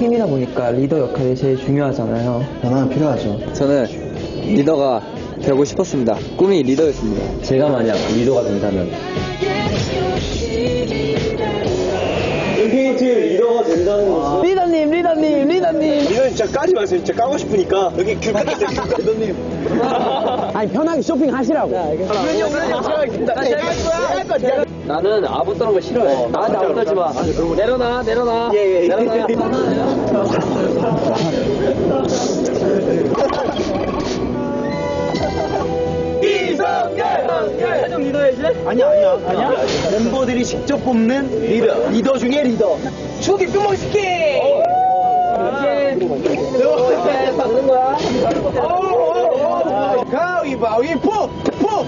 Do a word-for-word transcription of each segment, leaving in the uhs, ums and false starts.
팀이다 보니까 리더 역할이 제일 중요하잖아요. 변화가 필요하죠. 저는 리더가 되고 싶었습니다. 꿈이 리더였습니다. 제가 만약 리더가 된다면 인피니트 리더가 된다는 거지. 리더님, 리더님, 리더님. 리더 진짜 까지 마세요. 진짜 까고 싶으니까 여기 귤 깎겠어요. 리더님. 아니 편하게 쇼핑하시라고. 나는 아부 떠는 거 싫어해. 나한테 아부 떨지 마. 내려놔, 내려놔. 예, 예. 내려놔. 최종 리더야지? 아니야, 아니야. 아니야? 멤버들이 직접 뽑는 리더. 리더 중에 리더. 추기 뿅멍 스키! 이렇게 박는 거야. 가위바위보! 포!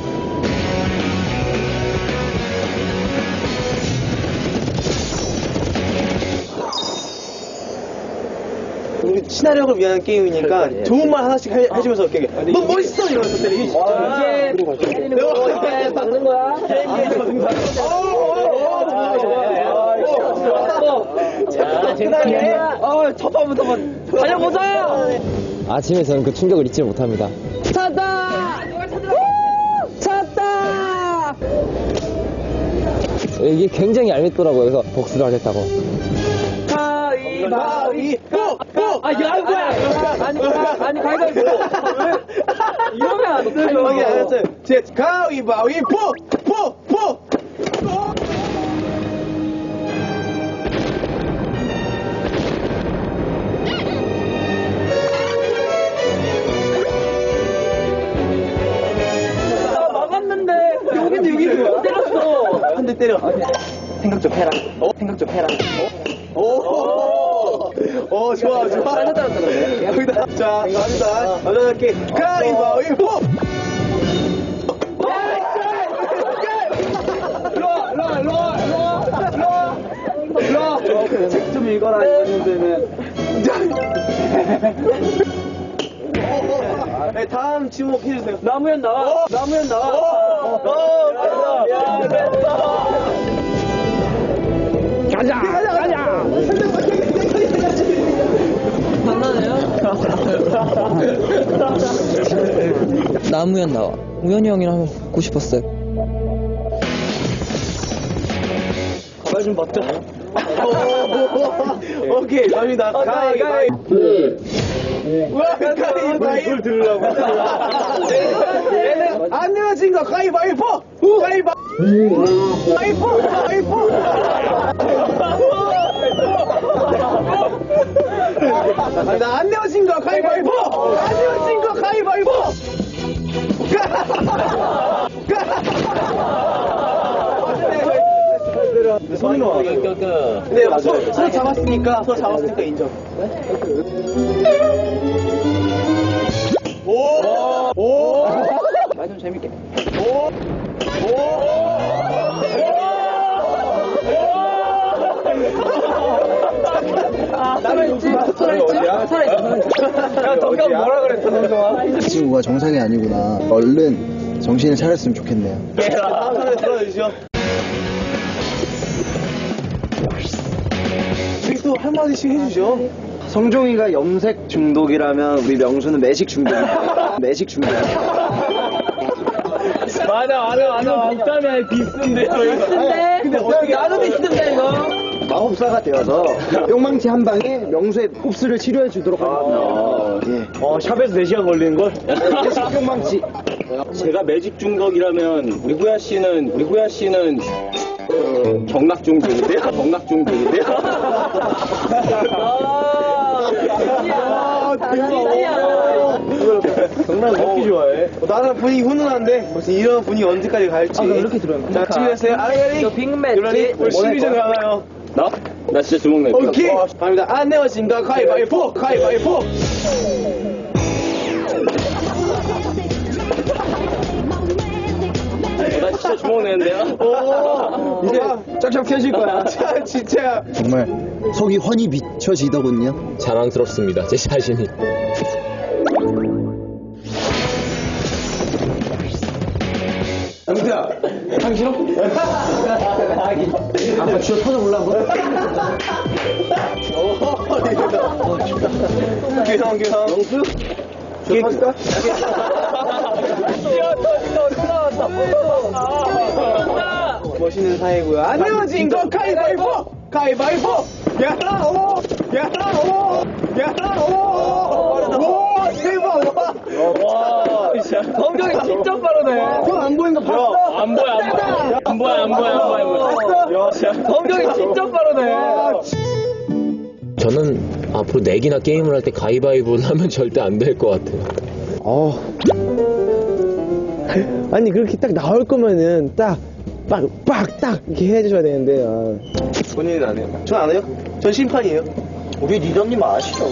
우리 친화력을 위한 게임이니까 좋은 말 하나씩 해, 해주면서 이렇게 너 멋있어! 이러면서 때리기 진짜. 이렇게 때리는 거. 이렇게 박는 거야. 자, 재밌게. 어, 첫 번부터 달려보자! 아침에 저는 그 충격을 잊지 못합니다. 찾다! 찾다! 이게 굉장히 얄밉더라고요. 그래서 복수를 하겠다고. 가위바위보! 아, 이거 한 거야! 아니, 아니, 가위바위보! 이러면 안 되죠. 아니, 알았어요. 제 가위바위보! 포! 포! 나 막았는데, 여기도 여기 때렸어. 한 대 때려. 생각 좀 해라. 어? 생각 좀 해라. 어? 오! 오, 좋아, 좋아. 여기다. 자, 갑니다. 먼저 할게. 가위바위보! 책 좀 읽어라, 이번 문제는. 네, 다음 지목 해주세요. 나무현 나와. 나무현 나와. 어, 어, 야, 됐어. 가자! 가자! 나무현 나와. 우현이 형이랑 하고 싶었어요. 가발 좀 벗자. 오케이, 갑니다. 가위바위. 와, 가위바위. 이걸 들으려고. 얘는 안 내면 진 거 가위바위보. 가위바위보. 가위바위보. 가위바위보. 갑니다. 안 내면 진 거 가위바위보. 안 내면 진 거 가위바위보. 손이 나와. 네, 손, 손 잡았으니까, 손 잡았으니까 인정. 오! 오! 말 좀 재밌게. 오! 나는 요즘 살아있지? 살아있지? 야, 덕가 뭐라 그랬어, 동정아? 이 친구가 정상이 아니구나. 얼른 정신을 차렸으면 좋겠네요. 다음 사람에 들어주시죠. 우리 또 한마디씩 해주죠. 성종이가 염색 중독이라면 우리 명수는 매식 중독이야. 매식 중독. 맞아, 맞아, 맞아. 비슷하네, 비슷한데요, 이거. 비슷한데? 근데 어떻게 나도 비슷한데, 이거. 마법사가 되어서 뿅망치 한 방에 명수의 흡수를 치료해 주도록 하겠습니다. 예. 어, 샵에서 네 시간 걸리는 걸? 매식 뿅망치. 제가 매직 중독이라면 우리 후야 씨는 우리 후야 씨는 어, 경락 중독인데요? 경락 중독인데요? 아, 정말 먹기 좋아해. 어, 나는 분위기 훈훈한데 무슨 이런 분위기 언제까지 갈지. 아, 그럼 이렇게 들어요. 자, 준비됐어요? 아레리. 이거 빅매치. 유란이 우리 십이 전 가나요? 나? 나 진짜 주먹 낼 거야. 오케이. 갑니다. 안 내어진가 가위바위보. 가위바위보. 나 진짜 주먹 내는데요? 오. 이제 쫙쫙 펴질 거야. 자, 진짜. 정말 속이 훤히 비춰지더군요. 자랑스럽습니다. 제 자신이. 영수야, 하기 싫어? 아빠 주워 터져볼라 한번? 규형, 규형. 영수? 주워 터질까? 멋있는 사이고요. 안 내어진 거 가위바위보! 가위바위보! 야라, 오! 야라, 오! 야라, 오! 오! 대박! 와! 성경이 진짜 빠르네. 형안 보이는 거 봤어? 안 보여, 안 보여. 안 보여, 안 보여, 안 보여. 안 보여. 성경이 진짜 빠르네. 저는 앞으로 내기나 게임을 할 때 가위바위보를 하면 절대 안 될 것 같아요. 어. 아니 그렇게 딱 나올 거면은 딱 빡, 빡, 딱 이렇게 해줘야 되는데. 아. 본인은 안 해요. 전 안 해요. 전 심판이에요. 우리 리더님 아시죠?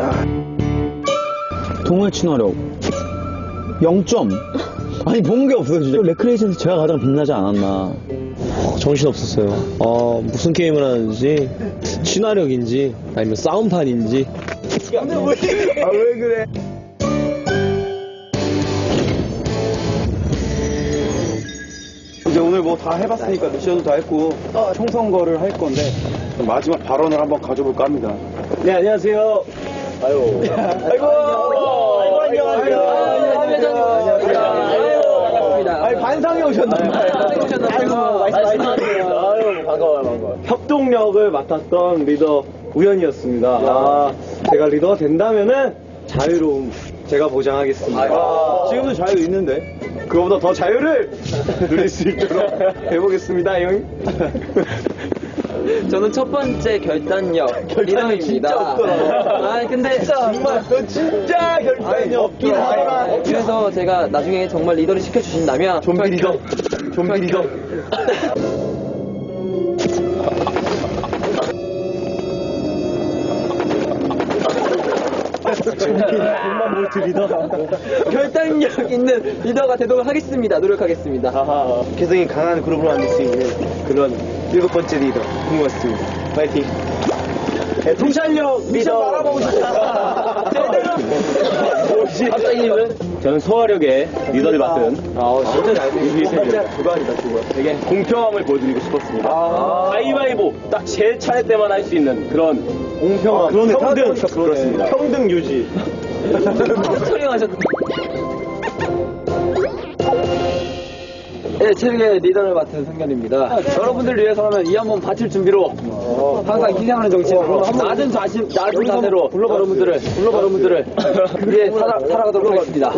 동물 친화력 영 점. 아니 본 게 없어요 진짜. 레크레이션에서 제가 가장 빛나지 않았나. 정신 없었어요. 어, 무슨 게임을 하는지, 친화력인지, 아니면 싸움판인지. 아, 왜 그래? 이제 오늘 뭐 다 해봤으니까 미션도 다 했고 총선거를 할 건데 마지막 발언을 한번 가져볼까 합니다. 네, 안녕하세요. 아유. 아이고. 아이고, 안녕하세요. 반갑습니다. 아니, 반상이 오셨나요? 반상이 오셨나요? 아이고, 말씀하세요. 아유, 반가워요, 반가워요. 협동력을 맡았던 리더 우연이었습니다. 아, 제가 리더가 된다면은 자유로움 제가 보장하겠습니다. 지금도 자유 있는데 그거보다 더 자유를 누릴 수 있도록 해보겠습니다, 형. 저는 첫 번째 결단력 리더입니다. 진짜 없더라. 아 근데 정말 너 진짜 결단이 없긴 하더라. 그래서 제가 나중에 정말 리더를 시켜주신다면 좀비 리더. 좀비 리더. 백만 볼트 리더. 결단력 있는 리더가 되도록 하겠습니다. 노력하겠습니다. 아하, 개성이 강한 그룹으로 만들 수 있는 그런 일곱 번째 리더 궁금했습니다. 파이팅. 네, 통찰력 리더 바라보고 싶다. 갑자기님은? 저는 소화력의 리더를 맡은 아, 진짜 잘생겼어. 진짜 주관이다, 주관. 되게 공평함을 보여드리고 싶었습니다. 아. 가위바위보 딱 제 차례 때만 할 수 있는 그런 공평함. 그러네, 평등. 평등. 그렇습니다. 평등 유지. 촬영하셨. 네, 체육의 리더를 맡은 성견입니다. 여러분들 위해서라면 이 한 번 바칠 준비로 항상 희생하는 정신으로 낮은 자신, 낮은 자세로 여러분들을, 여러분들을 위해 살아, 살아가도록 하겠습니다.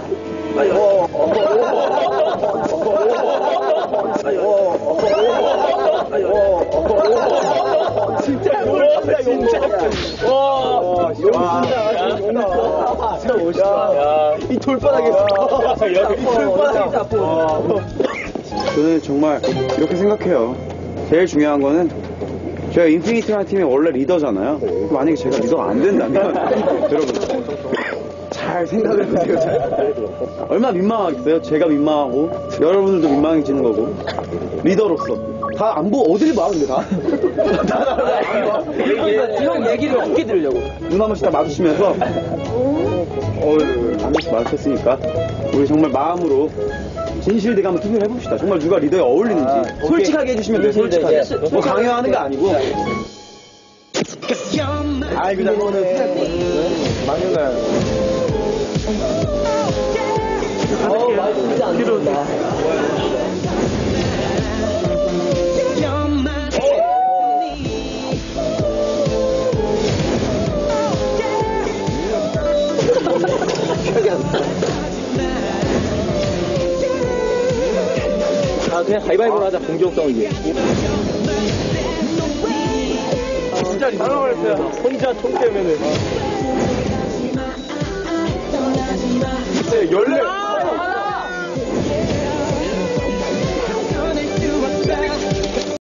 진짜 멋있다, 진짜. 와, 진짜 진짜 멋있다. 이 돌바닥에서. 이 돌바닥에서. 저는 정말 이렇게 생각해요. 제일 중요한 거는 제가 인피니트라는 팀의 원래 리더잖아요. 만약에 제가 리더가 안 된다면 여러분 잘 생각을 해보세요. 잘. 얼마나 민망하겠어요. 제가 민망하고 여러분들도 민망해지는 거고 리더로서 다 안 보고 어딜 봐 근데 다. 형 얘기를 어떻게 들으려고? 눈 한 번씩 다 마주치면서 어, 한 번씩 마주쳤으니까 우리 정말 마음으로 진실되게 한번 투표를 해봅시다. 정말 누가 리더에 어울리는지 솔직하게 해주시면 돼요. 솔직하게. 뭐 강요하는 게 아니고. 아이 그냥 그거는 막는가요? 어, 말 진짜 안 들었다. 아 그냥 가위바위보로 하자. 공정성을 위해. 진짜 당황했어요. 혼자 총 때문에. 네, 열네.